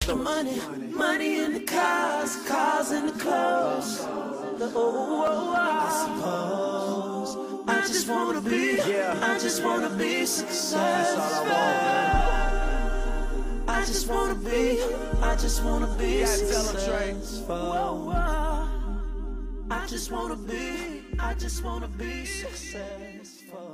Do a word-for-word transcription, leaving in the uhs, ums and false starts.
The money, money in the cars, cars in the clothes. The oh, oh, oh, I suppose I just wanna be, I just wanna be successful. I just wanna be, I just wanna be successful. I just wanna be, I just wanna be successful.